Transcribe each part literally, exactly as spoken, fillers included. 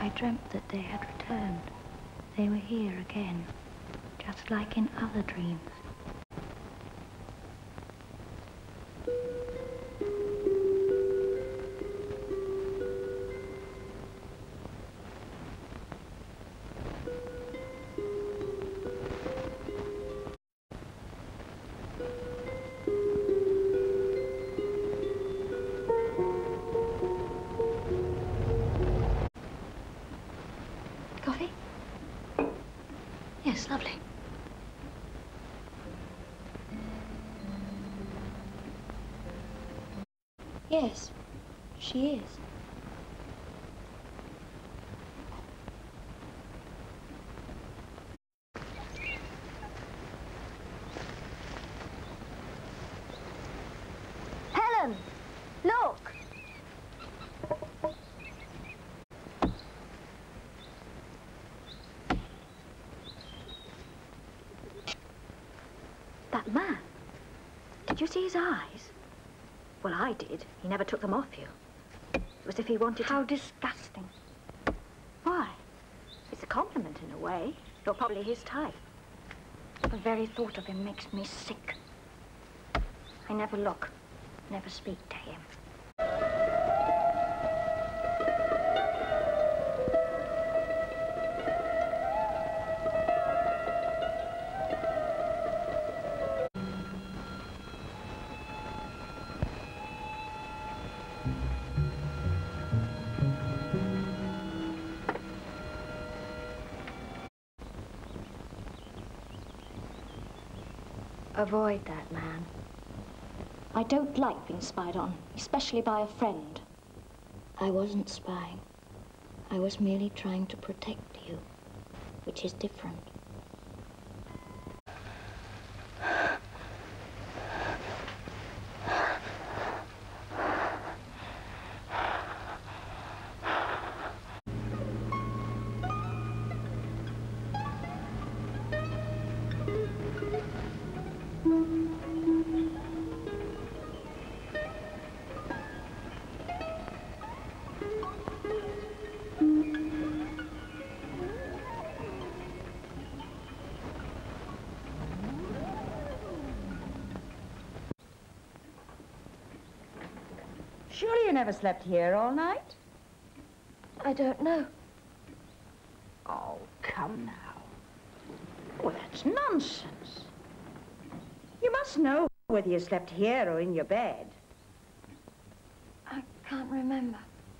I dreamt that they had returned. They were here again, just like in other dreams. Coffee? Yes, lovely. Yes, she is. Helen! Look! That man, did you see his eyes? Well, I did. He never took them off you. It was as if he wanted to... How disgusting. Why? It's a compliment in a way. You're probably his type. The very thought of him makes me sick. I never look, never speak to him. Avoid that man. I don't like being spied on, especially by a friend. I wasn't spying. I was merely trying to protect you, which is different. Surely you never slept here all night? I don't know. Oh, come now. Well, that's nonsense. You must know whether you slept here or in your bed. I can't remember.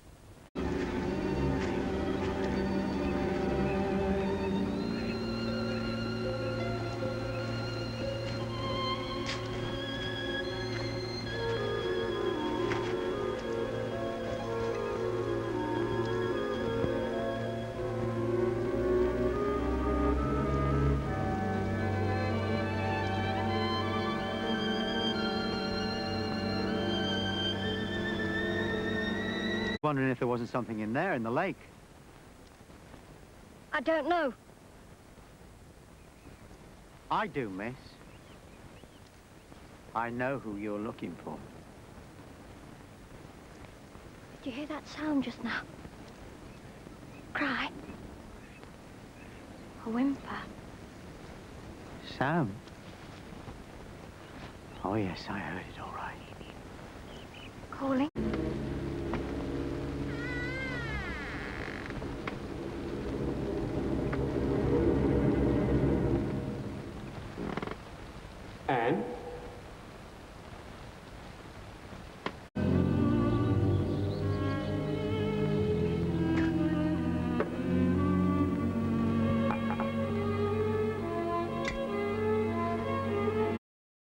Wondering if there wasn't something in there, in the lake. I don't know. I do, miss. I know who you're looking for. Did you hear that sound just now? Cry? A whimper? Sound? Oh, yes, I heard it all right. Calling?